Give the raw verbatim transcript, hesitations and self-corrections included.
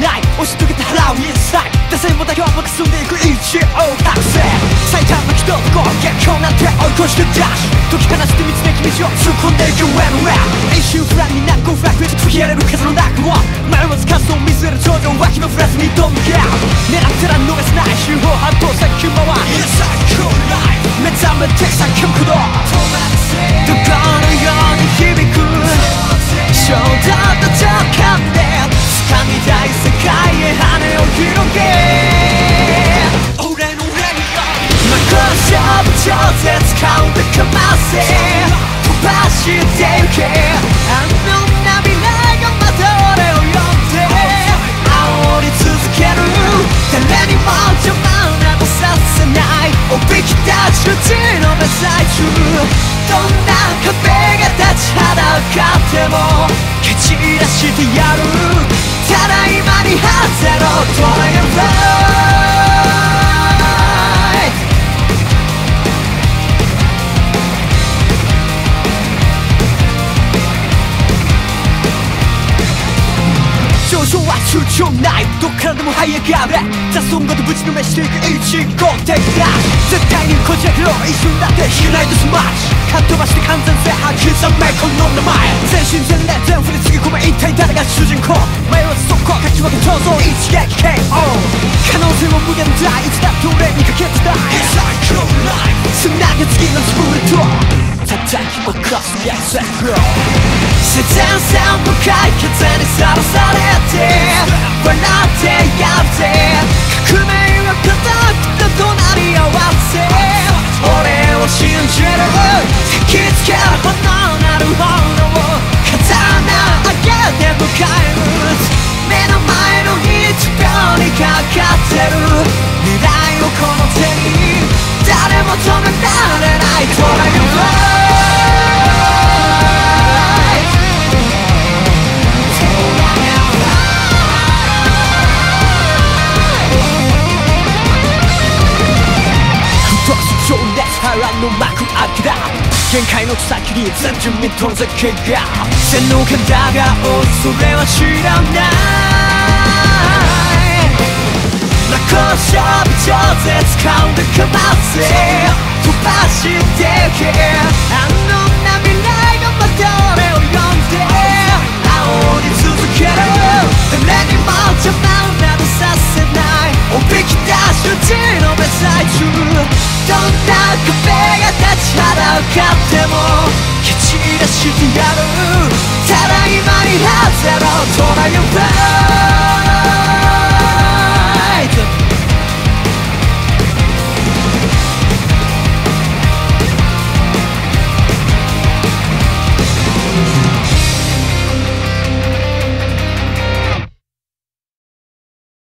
ない押し解けて払うインサイド打線もだけは爆進んでいく一応覚醒最短の軌道と攻撃をなんて追い越してダッシュ解き放して道なき道を突っ込んでいく Anywhere 一瞬フランになるゴーフラッグ解き荒れる風の中を迷わず活動を見据える頂上脇のフラスにどん向け合う狙ってら逃せない手法半島先回り Inside Cool Life 目覚めて叫ぶことどこのように響く衝動と直感で掴みたい世界へ羽を広げ俺のレイヤー真っ向勝負超絶カウンでかませ飛ばしてゆけあの涙がまた俺を呼んで煽り続ける誰にも邪魔などさせないおびき出し打ちのめ最中どんな壁が立ちはだかっても蹴散らしてやるただ今に外れろトライアンライ上昇は躊躇ないどっからでも這い上がれ雑音ごとぶちのめしていく一号的な絶対にこじ開けろ一瞬だって引けないとスマッシュかっ飛ばして完全制覇刻めこの名前全身全霊全振りつぎ込め一体誰が主人公迷わず速攻かき分け闘争一撃 ケーオー 可能性は無限大いつだって俺にかけてたい Inside Cool Life つなげ次のスプリット叩き起こす Yes let's go 自然線の解決にさらされて笑ってやって革命は固くと隣り合わせ俺を信じる突きつける炎なる炎を刀上げて迎え撃つ目の前のいちびょうにかかってる未来をこの手に誰も止められないトライアンライ波乱の幕開けだ限界の先に全人民との絶景が洗脳感だがそれは知らない真っ向勝負超絶カウンでかませ飛ばしてゆけあの涙がまた俺を呼んで煽り続ける誰にも邪魔などさせないおびき出し打ちのめ最中どんな壁が立ちはだかっても蹴散らしてやる